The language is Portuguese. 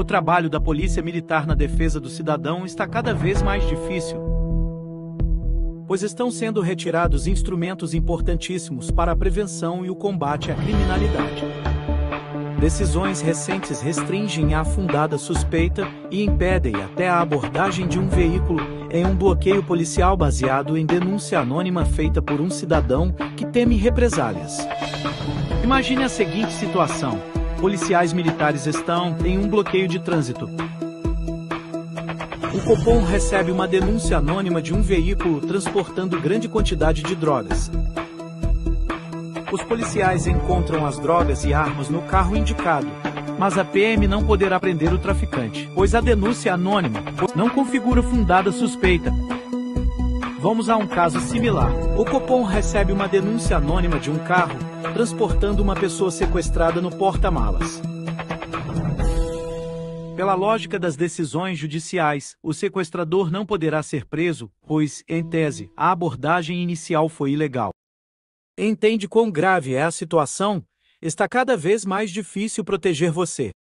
trabalho da Polícia Militar na defesa do cidadão está cada vez mais difícil, pois estão sendo retirados instrumentos importantíssimos para a prevenção e o combate à criminalidade. Decisões recentes restringem a fundada suspeita e impedem até a abordagem de um veículo em um bloqueio policial baseado em denúncia anônima feita por um cidadão que teme represálias. Imagine a seguinte situação: policiais militares estão em um bloqueio de trânsito. O Copom recebe uma denúncia anônima de um veículo transportando grande quantidade de drogas. Os policiais encontram as drogas e armas no carro indicado, mas a PM não poderá prender o traficante, pois a denúncia anônima não configura fundada suspeita. Vamos a um caso similar. O Copom recebe uma denúncia anônima de um carro transportando uma pessoa sequestrada no porta-malas. Pela lógica das decisões judiciais, o sequestrador não poderá ser preso, pois, em tese, a abordagem inicial foi ilegal. Entende quão grave é a situação? Está cada vez mais difícil proteger você.